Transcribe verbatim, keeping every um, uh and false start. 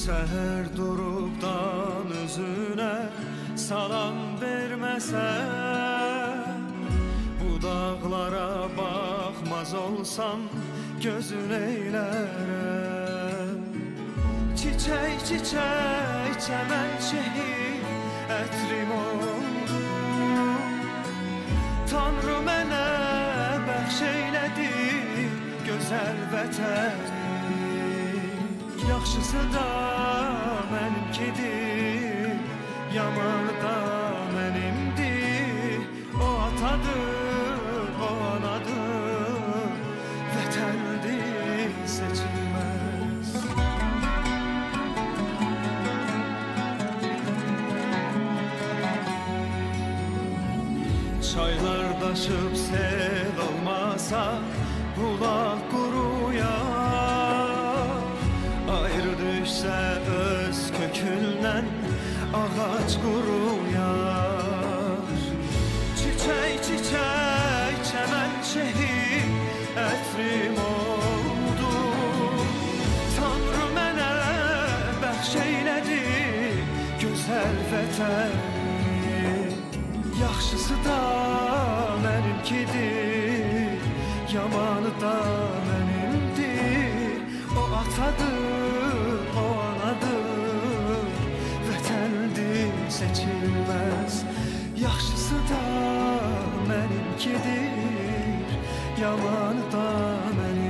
Səhər durubdan özünə salam verməsən, bu dağlara baxmaz olsam gözün eylərəm. Çiçək, çiçək, çəmənçeyi ətrim oldu, Tanrı mənə bəxş eylədi gözəl vətəni. Yaxşısı da mənimkidir, yamanı da mənimdir. O atadır, o anadır, vətəndir seçilməz. Çaylar daşıb sel olmasa, bulaq quruyar. Ayrı düşsə öz kökündən ağac quruyar. Çiçək, çiçək, çəmənçeyi ətrim oldu, Tanrı mənə bəxş eylədi gözəl vətəni. Yaxşısı da mənimkidir, yamanı da mənimdir. O atadır, o anadır, vətəndir seçilməz. Yaxşısı da mənimkidir, yamanı da mənim.